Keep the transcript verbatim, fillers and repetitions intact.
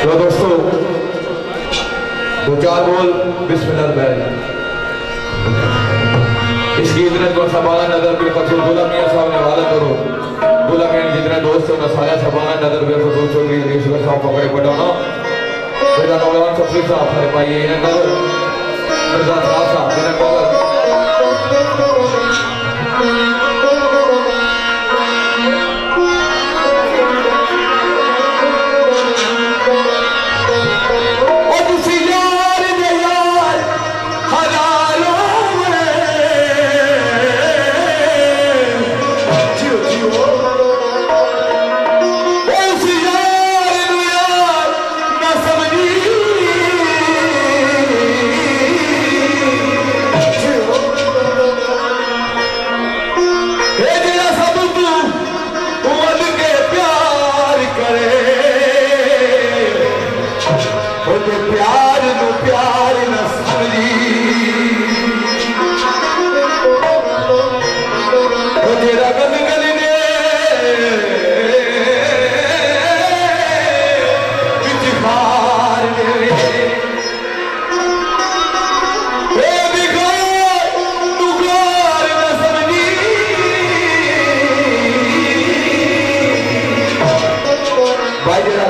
तो दोस्तों दो चार बोल बिस्मिल्लाह बैल इस गीत ने तो सबाना नजर बिल फसूल गुलाम मियां साहब ने हवाला करो। गुलाम मियां जितने दोस्त हैं उन्हें सारा सबाना नजर बिल फसूल चौधरी ईश्वर साहब पकड़े पटाना मेरा नौजवान सफरी साहब हर पाइए इन्हें नजर मिर्जा साहब साहब इन्हें नजर प्यार नो प्यार न समझी तेरा गल गल ने बिचार ने तू प्यार न समझी भाई जरा